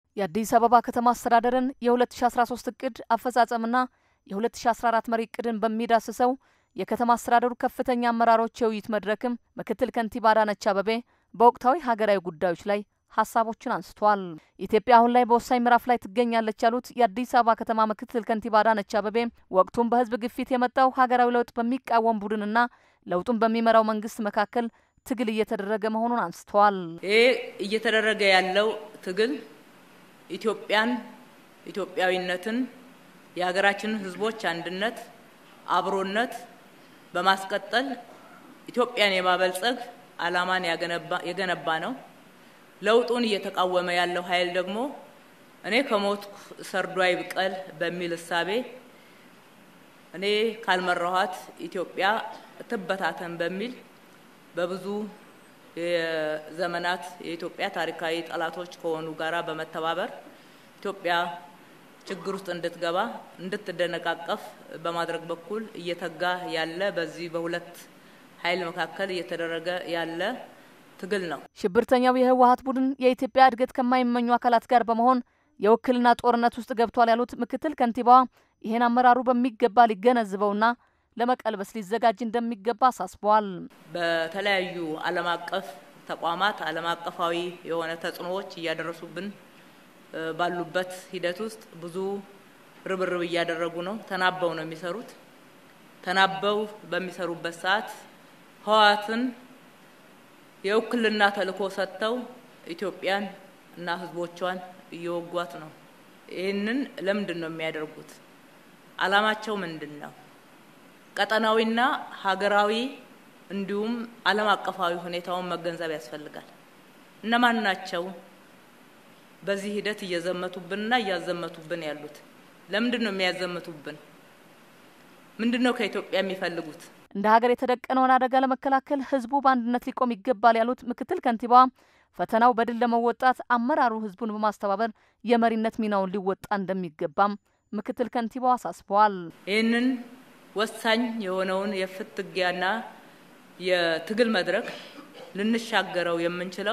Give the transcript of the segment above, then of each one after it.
የአዲስ አበባ ከተማ አስተዳደርን የ2013 እቅድ አፈጻጸምና የ2014 መሪ እቅድን በሚዳስሰው የከተማ አስተዳደሩ ከፍተኛ አመራሮች የውይይት መድረክም ምክትል ከንቲባ አዳነች አቤቤ በወቅታዊ ሀገራዊ ጉዳዮች ላይ ሀሳቦችን አንስተዋል። ኢትዮጵያ አሁን ላይ በወሳኝ ምዕራፍ ላይ ትገኛለች ያሉት የአዲስ አበባ ከተማ ምክትል ከንቲባ አዳነች አቤቤ ወቅቱን በህዝብ ግፊት የመጣው ሀገራዊ ለውጥ በሚቃወም ቡድንና ለውጡን በሚመራው መንግስት መካከል ትግል እየተደረገ መሆኑን አንስተዋል። እየተደረገ ያለው ትግል ኢትዮጵያዊነትን የሀገራችንን ህዝቦች አንድነት አብሮነት በማስቀጠል ኢትዮጵያን የማበልጸግ ዓላማን የገነባ ነው። ለውጡን እየተቃወመ ያለው ኃይል ደግሞ እኔ ከሞት ሰርዶ አይብቀል በሚል እሳቤ እኔ ካልመራኋት ኢትዮጵያ ትበታተን በሚል በብዙ የዘመናት የኢትዮጵያ ታሪካዊ ጠላቶች ከሆኑ ጋራ በመተባበር ኢትዮጵያ ችግር ውስጥ እንድትደነቃቀፍ በማድረግ በኩል እየተጋ ያለ በዚህ በሁለት ኃይል መካከል እየተደረገ ያለ ትግል ነው። ሽብርተኛው የህወሓት ቡድን የኢትዮጵያ እድገት ከማይመኙ አካላት ጋር በመሆን የውክልና ጦርነት ውስጥ ገብቷል ያሉት ምክትል ከንቲባዋ ይሄን አመራሩ በሚገባ ሊገነዘበውና ለመቀልበስ ሊዘጋጅ እንደሚገባ አሳስበዋል። በተለያዩ ዓለም አቀፍ ተቋማት ዓለም አቀፋዊ የሆነ ተጽዕኖዎች እያደረሱብን ባሉበት ሂደት ውስጥ ብዙ ርብርብ እያደረጉ ነው። ተናበው ነው የሚሰሩት። ተናበው በሚሰሩበት ሰዓት ህወሓትን የውክልና ተልዕኮ ሰጥተው ኢትዮጵያን እና ህዝቦቿን እየወጓት ነው። ይሄንን ለምንድን ነው የሚያደርጉት? ዓላማቸው ምንድነው? ቀጠናዊና ሀገራዊ እንዲሁም ዓለም አቀፋዊ ሁኔታውን መገንዘብ ያስፈልጋል። እነማን ናቸው በዚህ ሂደት እየዘመቱብንና እያዘመቱብን ያሉት? ለምንድን ነው የሚያዘመቱብን? ምንድነው ከኢትዮጵያ የሚፈልጉት? እንደ ሀገር የተደቀነውን አደጋ ለመከላከል ህዝቡ በአንድነት ሊቆም ይገባል ያሉት ምክትል ከንቲባዋ ፈተናው በድል ለመወጣት አመራሩ ህዝቡን በማስተባበር የመሪነት ሚናውን ሊወጣ እንደሚገባም ምክትል ከንቲባዋ አሳስበዋል። ይህንን ወሳኝ የሆነውን የፍትጊያና የትግል መድረክ ልንሻገረው የምንችለው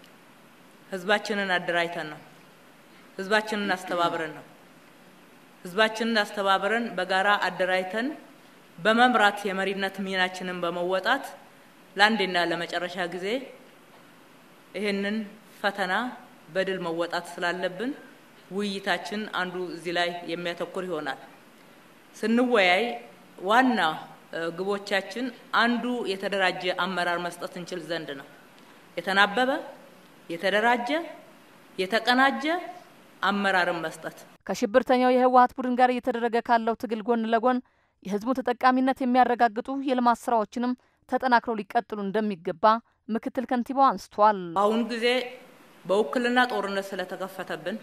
ህዝባችንን አደራጅተን ነው። ህዝባችንን አስተባብረን ነው። ህዝባችንን አስተባብረን በጋራ አደራጅተን በመምራት የመሪነት ሚናችንን በመወጣት ለአንዴና ለመጨረሻ ጊዜ ይሄንን ፈተና በድል መወጣት ስላለብን ውይይታችን አንዱ እዚህ ላይ የሚያተኩር ይሆናል። ስንወያይ ዋና ግቦቻችን አንዱ የተደራጀ አመራር መስጠት እንችል ዘንድ ነው። የተናበበ የተደራጀ የተቀናጀ አመራርን መስጠት ከሽብርተኛው የህወሓት ቡድን ጋር እየተደረገ ካለው ትግል ጎን ለጎን የህዝቡ ተጠቃሚነት የሚያረጋግጡ የልማት ስራዎችንም ተጠናክረው ሊቀጥሉ እንደሚገባ ምክትል ከንቲባው አንስተዋል። አሁን ጊዜ በውክልና ጦርነት ስለተከፈተብን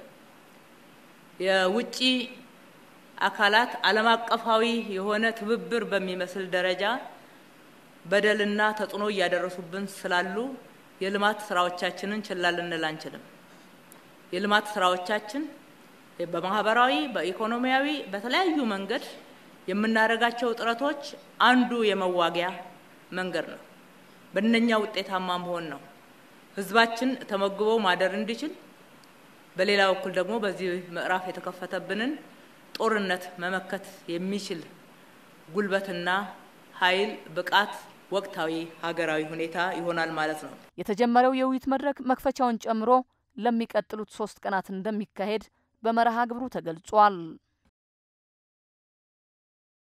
የውጪ አካላት ዓለም አቀፋዊ የሆነ ትብብር በሚመስል ደረጃ በደልና ተጽዕኖ እያደረሱብን ስላሉ የልማት ስራዎቻችንን ችላ ልንል አንችልም። የልማት ስራዎቻችን በማህበራዊ በኢኮኖሚያዊ በተለያዩ መንገድ የምናደርጋቸው ጥረቶች አንዱ የመዋጊያ መንገድ ነው። በእነኛ ውጤታማ መሆን ነው። ህዝባችን ተመግቦ ማደር እንዲችል፣ በሌላ በኩል ደግሞ በዚህ ምዕራፍ የተከፈተብንን ጦርነት መመከት የሚችል ጉልበትና ኃይል ብቃት ወቅታዊ ሀገራዊ ሁኔታ ይሆናል ማለት ነው። የተጀመረው የውይይት መድረክ መክፈቻውን ጨምሮ ለሚቀጥሉት 3 ቀናት እንደሚካሄድ በመርሃ ግብሩ ተገልጿል።